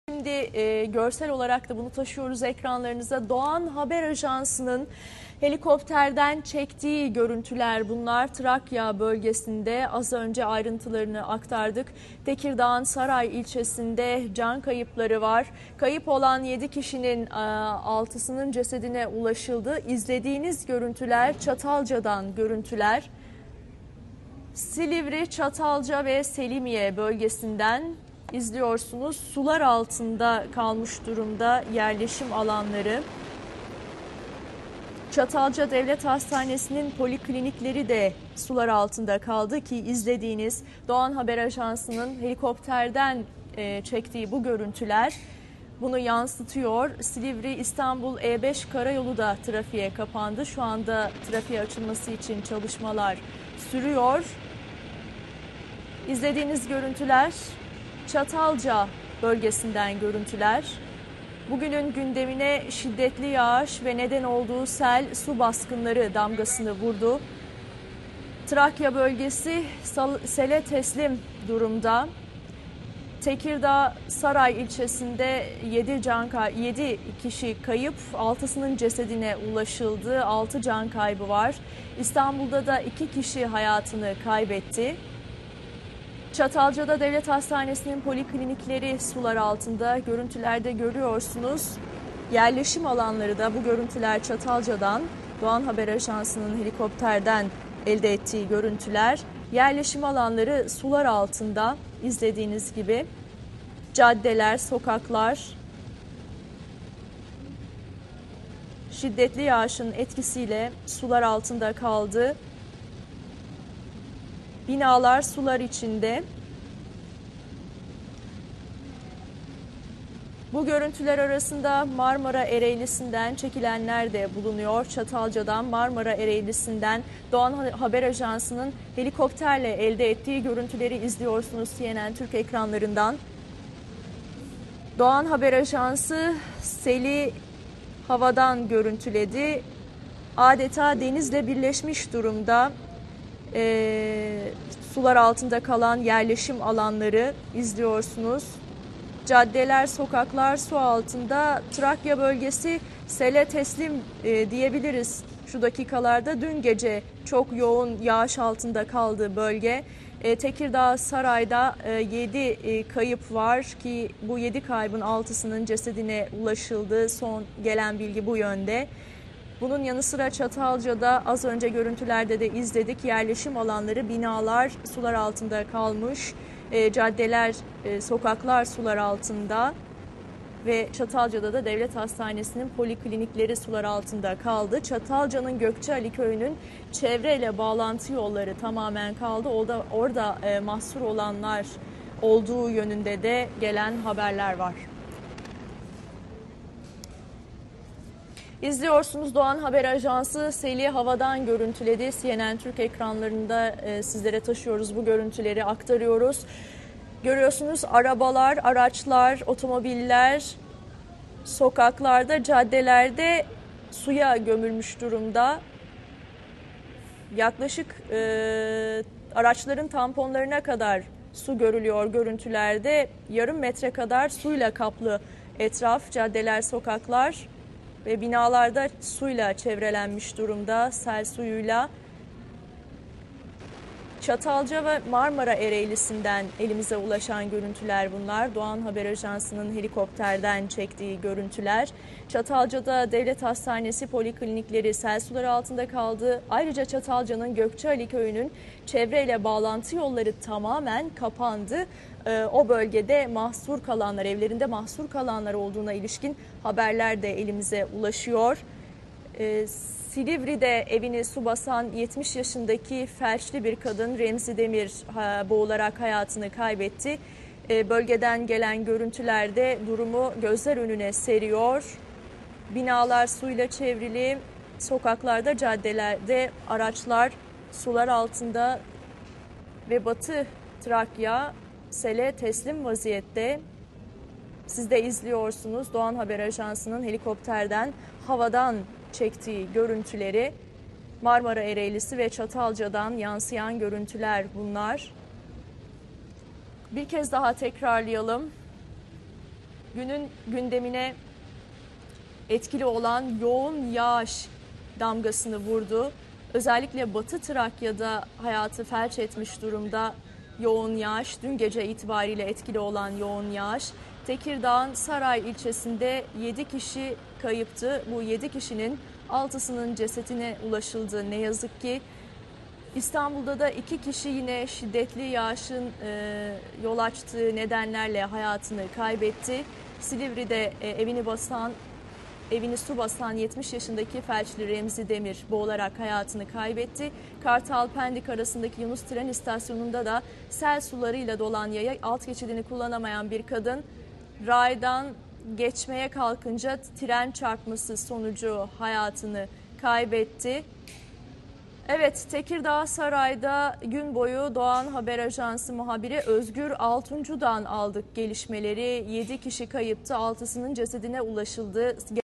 Şimdi görsel olarak da bunu taşıyoruz ekranlarınıza. Doğan Haber Ajansı'nın helikopterden çektiği görüntüler bunlar. Trakya bölgesinde az önce ayrıntılarını aktardık. Tekirdağ'ın Saray ilçesinde can kayıpları var. Kayıp olan 7 kişinin 6'sının cesedine ulaşıldı. İzlediğiniz görüntüler Çatalca'dan görüntüler. Silivri, Çatalca ve Selimiye bölgesinden izliyorsunuz. Sular altında kalmış durumda yerleşim alanları. Çatalca Devlet Hastanesi'nin poliklinikleri de sular altında kaldı ki izlediğiniz Doğan Haber Ajansı'nın helikopterden çektiği bu görüntüler bunu yansıtıyor. Silivri İstanbul E5 karayolu da trafiğe kapandı. Şu anda trafiğe açılması için çalışmalar sürüyor. İzlediğiniz görüntüler Çatalca bölgesinden görüntüler. Bugünün gündemine şiddetli yağış ve neden olduğu sel, su baskınları damgasını vurdu. Trakya bölgesi sele teslim durumda. Tekirdağ Saray ilçesinde 7 kişi kayıp, 6'sının cesedine ulaşıldı. 6 can kaybı var. İstanbul'da da 2 kişi hayatını kaybetti. Çatalca'da Devlet Hastanesi'nin poliklinikleri sular altında. Görüntülerde görüyorsunuz. Yerleşim alanları da bu görüntüler Çatalca'dan, Doğan Haber Ajansı'nın helikopterden elde ettiği görüntüler. Yerleşim alanları sular altında izlediğiniz gibi. Caddeler, sokaklar şiddetli yağışın etkisiyle sular altında kaldı. Binalar sular içinde. Bu görüntüler arasında Marmara Ereğlisi'nden çekilenler de bulunuyor. Çatalca'dan, Marmara Ereğlisi'nden Doğan Haber Ajansı'nın helikopterle elde ettiği görüntüleri izliyorsunuz CNN Türk ekranlarından. Doğan Haber Ajansı seli havadan görüntüledi. Adeta denizle birleşmiş durumda. Sular altında kalan yerleşim alanları izliyorsunuz. Caddeler, sokaklar su altında. Trakya bölgesi sele teslim diyebiliriz şu dakikalarda. Dün gece çok yoğun yağış altında kaldığı bölge. Tekirdağ Saray'da 7 kayıp var ki bu 7 kaybın 6'sının cesedine ulaşıldı. Son gelen bilgi bu yönde. Bunun yanı sıra Çatalca'da az önce görüntülerde de izledik. Yerleşim alanları, binalar sular altında kalmış. Caddeler, sokaklar sular altında ve Çatalca'da da Devlet Hastanesi'nin poliklinikleri sular altında kaldı. Çatalca'nın Gökçeali Köyü'nün çevreyle bağlantı yolları tamamen kaldı. Orada mahsur olanlar olduğu yönünde de gelen haberler var. İzliyorsunuz Doğan Haber Ajansı seli havadan görüntüledi. CNN Türk ekranlarında sizlere taşıyoruz bu görüntüleri, aktarıyoruz. Görüyorsunuz arabalar, araçlar, otomobiller sokaklarda, caddelerde suya gömülmüş durumda. Yaklaşık araçların tamponlarına kadar su görülüyor görüntülerde. Yarım metre kadar suyla kaplı etraf, caddeler, sokaklar. Ve binalarda suyla çevrelenmiş durumda, sel suyuyla. Çatalca ve Marmara Ereğlisi'nden elimize ulaşan görüntüler bunlar. Doğan Haber Ajansı'nın helikopterden çektiği görüntüler. Çatalca'da Devlet Hastanesi poliklinikleri sel suları altında kaldı. Ayrıca Çatalca'nın Gökçeali Köyü'nün çevreyle bağlantı yolları tamamen kapandı. O bölgede mahsur kalanlar, evlerinde mahsur kalanlar olduğuna ilişkin haberler de elimize ulaşıyor. Silivri'de evini su basan 70 yaşındaki felçli bir kadın Remzi Demir boğularak hayatını kaybetti. Bölgeden gelen görüntülerde durumu gözler önüne seriyor. Binalar suyla çevrili, sokaklarda, caddelerde araçlar sular altında ve Batı Trakya sele teslim vaziyette. Siz de izliyorsunuz Doğan Haber Ajansı'nın helikopterden, havadan çektiği görüntüleri. Marmara Ereğlisi ve Çatalca'dan yansıyan görüntüler bunlar. Bir kez daha tekrarlayalım. günün gündemine etkili olan yoğun yağış damgasını vurdu. Özellikle Batı Trakya'da hayatı felç etmiş durumda yoğun yağış. Dün gece itibariyle etkili olan yoğun yağış. Tekirdağ'ın Saray ilçesinde 7 kişi kayıptı. Bu 7 kişinin 6'sının cesedine ulaşıldı ne yazık ki. İstanbul'da da 2 kişi yine şiddetli yağışın yol açtığı nedenlerle hayatını kaybetti. Silivri'de evini su basan 70 yaşındaki felçli Remzi Demir boğularak hayatını kaybetti. Kartal-Pendik arasındaki Yunus tren istasyonunda da sel sularıyla dolan yaya alt geçidini kullanamayan bir kadın raydan geçmeye kalkınca tren çarpması sonucu hayatını kaybetti. Evet, Tekirdağ Saray'da gün boyu Doğan Haber Ajansı muhabiri Özgür Altuncu'dan aldık gelişmeleri. 7 kişi kayıptı, 6'sının cesedine ulaşıldı.